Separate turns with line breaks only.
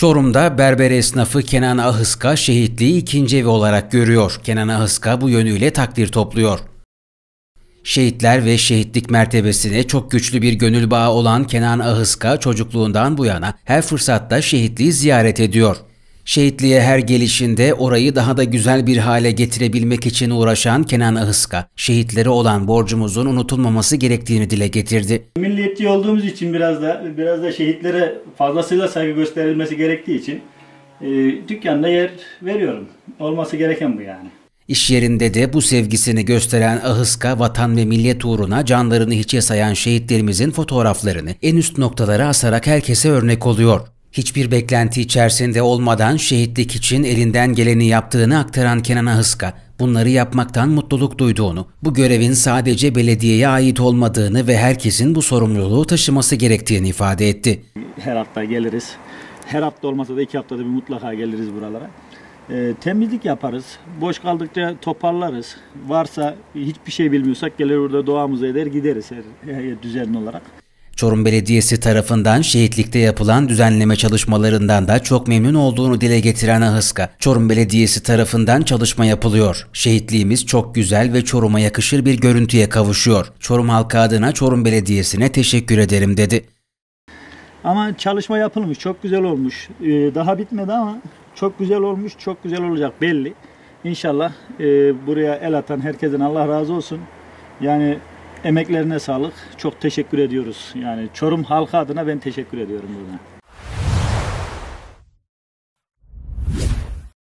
Çorum'da berber esnafı Kenan Ahıska şehitliği ikinci evi olarak görüyor. Kenan Ahıska bu yönüyle takdir topluyor. Şehitler ve şehitlik mertebesine çok güçlü bir gönül bağı olan Kenan Ahıska çocukluğundan bu yana her fırsatta şehitliği ziyaret ediyor. Şehitliğe her gelişinde orayı daha da güzel bir hale getirebilmek için uğraşan Kenan Ahıska, şehitlere olan borcumuzun unutulmaması gerektiğini dile getirdi.
Milliyetçi olduğumuz için biraz da şehitlere fazlasıyla saygı gösterilmesi gerektiği için dükkanda yer veriyorum. Olması gereken bu yani.
İş yerinde de bu sevgisini gösteren Ahıska, vatan ve millet uğruna canlarını hiçe sayan şehitlerimizin fotoğraflarını en üst noktalara asarak herkese örnek oluyor. Hiçbir beklenti içerisinde olmadan şehitlik için elinden geleni yaptığını aktaran Kenan Ahıska, bunları yapmaktan mutluluk duyduğunu, bu görevin sadece belediyeye ait olmadığını ve herkesin bu sorumluluğu taşıması gerektiğini ifade etti.
Her hafta geliriz. Her hafta olmasa da 2 haftada bir mutlaka geliriz buralara. Temizlik yaparız. Boş kaldıkça toparlarız. Varsa hiçbir şey bilmiyorsak gelir burada duamızı eder gideriz her düzenli olarak.
Çorum Belediyesi tarafından şehitlikte yapılan düzenleme çalışmalarından da çok memnun olduğunu dile getiren Ahıska, Çorum Belediyesi tarafından çalışma yapılıyor. Şehitliğimiz çok güzel ve Çorum'a yakışır bir görüntüye kavuşuyor. Çorum halkı adına Çorum Belediyesi'ne teşekkür ederim dedi.
Ama çalışma yapılmış, çok güzel olmuş. Daha bitmedi ama çok güzel olmuş, çok güzel olacak belli. İnşallah buraya el atan herkesten Allah razı olsun. Yani emeklerine sağlık. Çok teşekkür ediyoruz. Yani Çorum halkı adına ben teşekkür ediyorum burada.